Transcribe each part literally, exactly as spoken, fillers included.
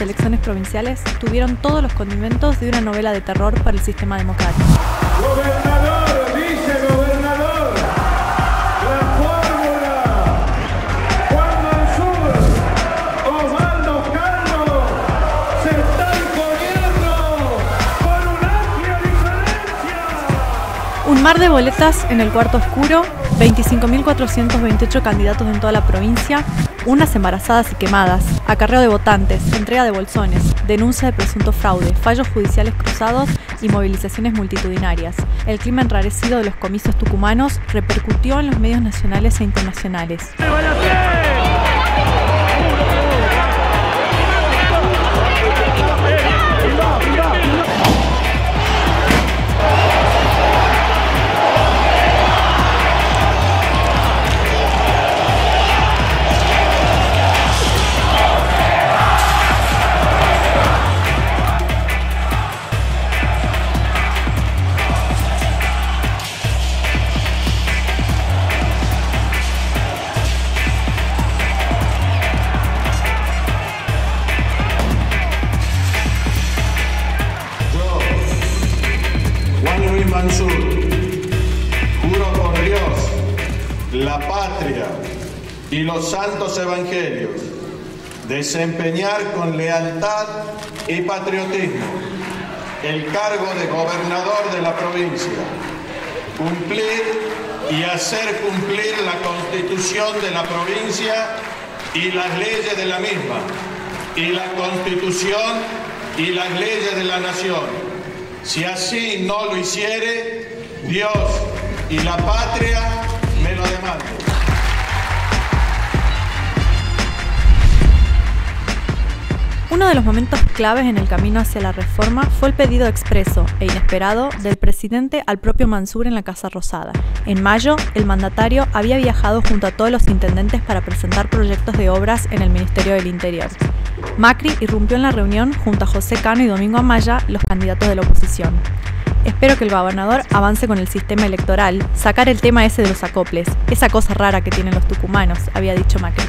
elecciones provinciales tuvieron todos los condimentos de una novela de terror para el sistema democrático. Gobernador, vicegobernador, la fórmula, Juan Mansur, Osvaldo Carlos, se están poniendo con una amplia diferencia. Un mar de boletas en el cuarto oscuro, veinticinco mil cuatrocientos veintiocho candidatos en toda la provincia, unas embarazadas y quemadas, acarreo de votantes, entrega de bolsones, denuncia de presunto fraude, fallos judiciales cruzados y movilizaciones multitudinarias. El clima enrarecido de los comicios tucumanos repercutió en los medios nacionales e internacionales. Mansur, juro por Dios, la patria y los santos evangelios, desempeñar con lealtad y patriotismo el cargo de gobernador de la provincia, cumplir y hacer cumplir la Constitución de la provincia y las leyes de la misma, y la Constitución y las leyes de la nación. Si así no lo hiciere, Dios y la patria me lo demandan. Uno de los momentos claves en el camino hacia la reforma fue el pedido expreso e inesperado del presidente al propio Mansur en la Casa Rosada. En mayo, el mandatario había viajado junto a todos los intendentes para presentar proyectos de obras en el Ministerio del Interior. Macri irrumpió en la reunión junto a José Cano y Domingo Amaya, los candidatos de la oposición. Espero que el gobernador avance con el sistema electoral, sacar el tema ese de los acoples, esa cosa rara que tienen los tucumanos, había dicho Macri.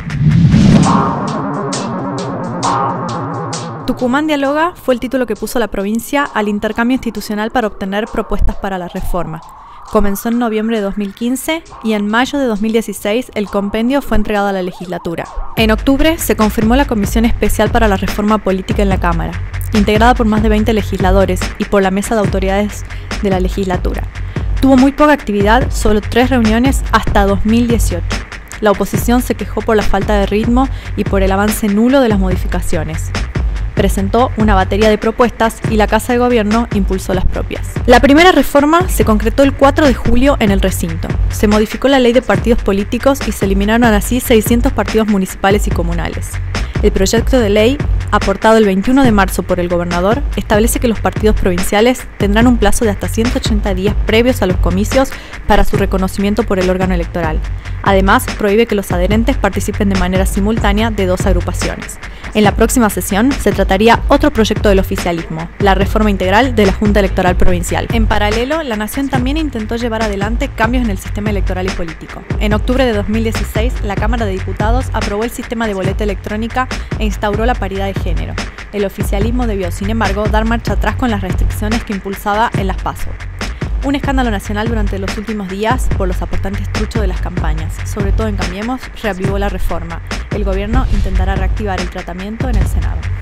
Tucumán Dialoga fue el título que puso la provincia al intercambio institucional para obtener propuestas para la reforma. Comenzó en noviembre de dos mil quince y en mayo de dos mil dieciséis el compendio fue entregado a la legislatura. En octubre se confirmó la Comisión Especial para la Reforma Política en la Cámara, integrada por más de veinte legisladores y por la Mesa de Autoridades de la legislatura. Tuvo muy poca actividad, solo tres reuniones hasta dos mil dieciocho. La oposición se quejó por la falta de ritmo y por el avance nulo de las modificaciones. Presentó una batería de propuestas y la Casa de Gobierno impulsó las propias. La primera reforma se concretó el cuatro de julio en el recinto. Se modificó la ley de partidos políticos y se eliminaron así seiscientos partidos municipales y comunales. El proyecto de ley, aportado el veintiuno de marzo por el gobernador, establece que los partidos provinciales tendrán un plazo de hasta ciento ochenta días previos a los comicios para su reconocimiento por el órgano electoral. Además, prohíbe que los adherentes participen de manera simultánea de dos agrupaciones. En la próxima sesión se trataría otro proyecto del oficialismo, la reforma integral de la Junta Electoral Provincial. En paralelo, la Nación también intentó llevar adelante cambios en el sistema electoral y político. En octubre de dos mil dieciséis, la Cámara de Diputados aprobó el sistema de boleta electrónica e instauró la paridad de género. El oficialismo debió, sin embargo, dar marcha atrás con las restricciones que impulsaba en las PASO. Un escándalo nacional durante los últimos días por los aportantes truchos de las campañas, sobre todo en Cambiemos, reavivó la reforma. El gobierno intentará reactivar el tratamiento en el Senado.